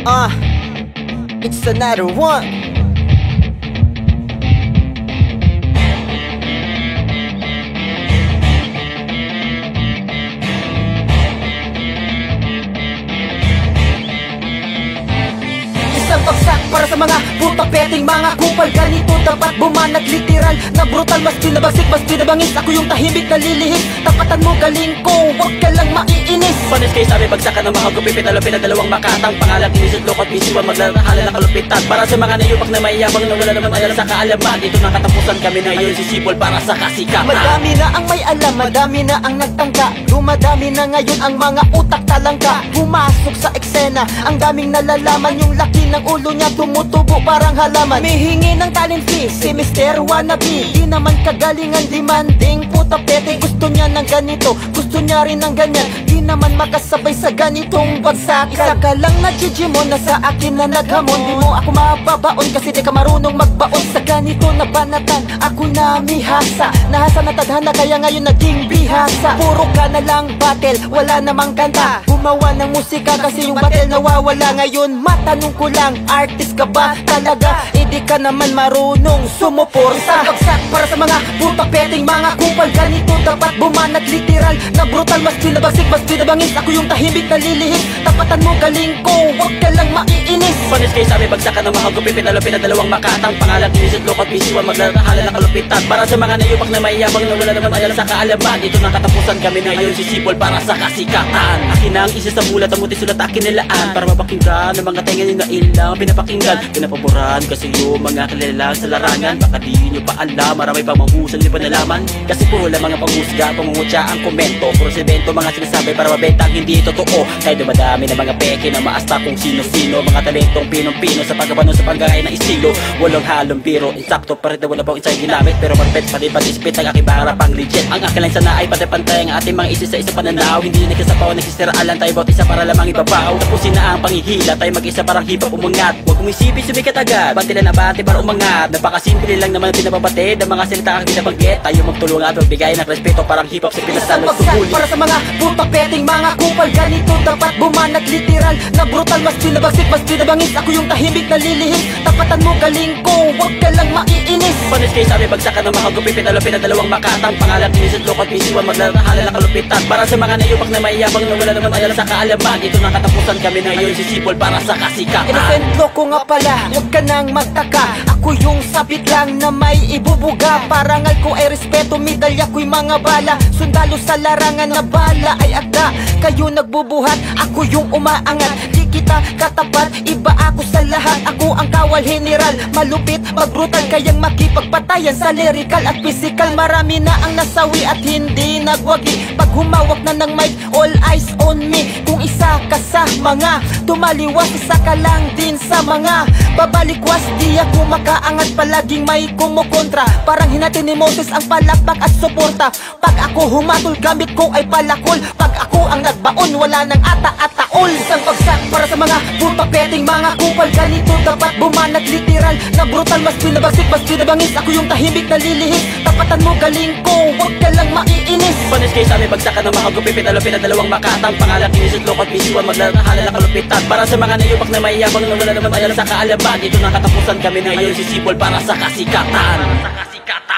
It's another one. Isang bagsak para sa mga putak peting mga kupal. Ganito dapat bumanat literal na brutal. Mas pinabagsik, mas pinabangis. Ako yung tahimik na lilihis. Tapatan mo galing ko, huwag ka lang maiinis. Panis kayo sabi bagsakan ng mga gupipit. Alapin na dalawang makatang pangalan. Inisot lokot bisiwan maglarahala ng kalupitan. Para sa mga nayupak na mayabang na wala naman alam sa kaalaman. Dito na katapusan kami na yun sisibol para sa kasikatan. Madami na ang may alam, madami na ang nagtangka. Dumadami na ngayon ang mga utak talangka. Pumasok sa eksena, ang daming nalalaman. Yung laki ng ulo niya tumutubo parang halaman. May hingi ng talent fee, si Mr. Wannabe. Di naman kagalingan, demanding puta pete. Gusto niya ng ganito, gusto niya rin ng ganyan. Di naman makasabay sa ganitong bagsakan. Isa ka lang na mo na sa akin na naghamon. Di mo ako mababaon kasi di ka marunong magbaon. Sa ganito na banatan, ako na mihasa. Nahasa na tadhana kaya ngayon naging bihasa. Puro ka na lang battle, wala namang kanta. Gumawa ng musika kasi yung battle nawawala. Ngayon matanong ko lang, artist ka ba talaga? Hindi ka naman marunong sumuporta. Bagsak para sa mga putak peting mga kupal. Ganito dapat bumanat literal na brutal. Mas pinabagsik, mas pinabangis. Ako yung tahimik na lilihis. Tapatan mo galing ko, huwag ka lang maiinis. Panis kayo sabi bagsakan ng mga gupipit. Alapin na dalawang makatang pangalan. Inisot lokot bisiwan maglarahala ng kalupitan. Para sa mga nayupak na mayabang na wala naman alam sa kaalaman. Dito na katapusan kami na yun sisibol para sa kasikatan. Akin ang isa sa mulat, ang muti sulat akin nilaan. Para mapakinggan ng mga tenga na ilang pinapakinggan. Pinapaboran kasi yung mga kilala sa larangan. Baka di nyo pa alam, marami pang mahusang di pa nalaman. Kasi puro lang mga panghusga, pangungutya ang komento. Puro semento, mga sinasabi para mabenta ang hindi totoo. Kaya dumadami na mga peke na maasta kung sino-sino. Mga talentong pinong-pino sa pagkabano sa panggay ng estilo. Walang halong biro, insakto pa rin na wala pang insay ginamit. Pero perfect pa rin pag-ispit ang aking pang legit. Ang akin lang sana ay pantay-pantay ang ating mga isis sa isang pananaw. Hindi nagkasapaw, nagsisiraalan tayo bawat isa para lamang ibabaw. Tapusin na ang panghihila, tayo mag-isa parang hibap umangat. Huwag kong isipin sumikat agad, bantilan na bati para umangat. Napakasimple lang naman pinababatid ng mga salita kang binabanggit. Tayo magtulungan at magbigay ng respeto parang hip-hop sa pinasal ng suhuli. Para sa mga putak peting mga kupal. Ganito dapat bumanat literal na brutal. Mas pinabagsik, mas pinabangis. Ako yung tahimik na lilihis. Tapatan mo galing ko, huwag ka lang maiinis. Panis kayo sabi bagsakan ng mga gupipit. Alapin na dalawang makatang pangalan. Inisot lokot bisiwan maglarahala ng kalupitan. Para sa mga nayupak na mayabang na wala naman alam sa kaalaman. Dito na katapusan kami na yun sisibol para sa kasikatan. Inofendo ko nga pala, huwag ka nang magtaka. Ako yung sabit lang na may ibubuga. Parangal ko ay respeto, medalya ko'y mga bala. Sundalo sa larangan na bala ay aga. Kayo nagbubuhat, ako yung umaangat. Di kita katapat, iba ako sa lahat. Ako ang kawal general, malupit, magbrutal. Kayang makipagpatayan sa lyrical at physical. Marami na ang nasawi at hindi nagwagi. Pag humawak na ng mic, all eyes on me. Kung isa ka sa mga tumaliwas, isa ka lang din sa mga babalikwas. Di ako makaangat, palaging may kumukontra. Parang hinati ni Moses ang palakpak at suporta. Pag ako humatol, gamit ko ay palakol. Pag ako ang nagbaon, wala nang ata at taol. Isang bagsak para sa mga putak peting mga kupal. Ganito dapat bumanat literal na brutal. Mas pinabagsik, mas pinabangis. Ako yung tahimik na lilihis. Tapatan mo galing ko, huwag ka lang maiinis. Panis kayo sabi bagsakan ng mga gupipit. Alapin na dalawang makatang pangalan. Inisot lokot bisiwan maglarahala ng kalupitan. Para sa mga nayupak na mayabang na wala naman alam sa kaalaman. Dito na katapusan kami na yun sisibol para sa kasikatan.